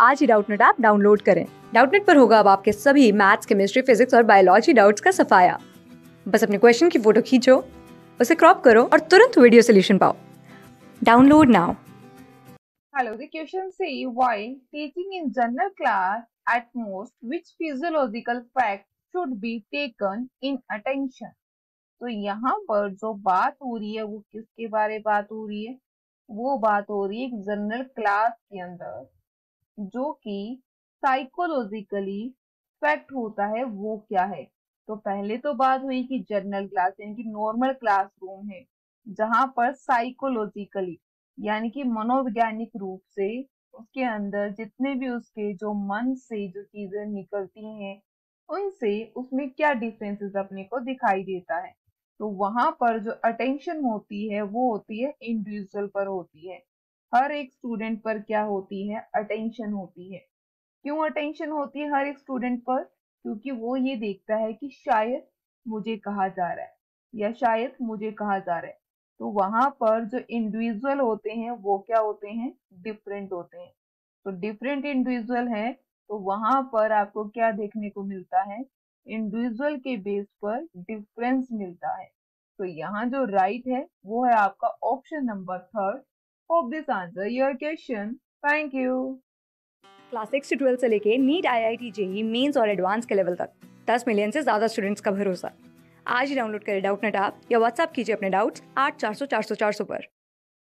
आज ही Doubtnut app download करें। डाउटनेट पर होगा अब आपके सभी मैथ्स, केमिस्ट्री, फिजिक्स और बायोलॉजी डाउट्स का सफाया। बस अपने क्वेश्चन की फोटो खींचो, उसे क्रॉप करो और तुरंत वीडियो सोल्यूशन पाओ। Download now. Hello, the question say while teaching in general class at most which physiological fact should be taken in attention। तो यहाँ पर जो बात हो रही है वो किसके बारे में बात हो रही है? वो बात हो रही है जनरल क्लास के अंदर जो कि साइकोलॉजिकली फैक्ट होता है वो क्या है। तो पहले तो बात हुई कि जनरल क्लास यानी कि नॉर्मल क्लासरूम है जहां पर साइकोलॉजिकली यानी कि मनोवैज्ञानिक रूप से उसके अंदर जितने भी उसके जो मन से जो चीजें निकलती हैं उनसे उसमें क्या डिफरेंसेस अपने को दिखाई देता है। तो वहां पर जो अटेंशन होती है वो होती है इंडिविजुअल पर होती है। हर एक स्टूडेंट पर क्या होती है? अटेंशन होती है। क्यों अटेंशन होती है हर एक स्टूडेंट पर? क्योंकि वो ये देखता है कि शायद मुझे कहा जा रहा है या शायद मुझे कहा जा रहा है। तो वहां पर जो इंडिविजुअल होते हैं वो क्या होते हैं? डिफरेंट होते हैं। तो डिफरेंट इंडिविजुअल है तो वहां पर आपको क्या देखने को मिलता है? इंडिविजुअल के बेस पर डिफरेंस मिलता है। तो यहाँ जो राइट है वो है आपका option number third. Hope this answer your question. Thank you. Class 6 से 12 से लेके नीट, IIT, जेईई मेंस और एडवांस के लेवल तक 10 मिलियन से ज्यादा स्टूडेंट्स का भरोसा। आज ही डाउनलोड करें डाउटनेट ऐप या व्हाट्सएप कीजिए अपने डाउट्स 8400 400 400 पर।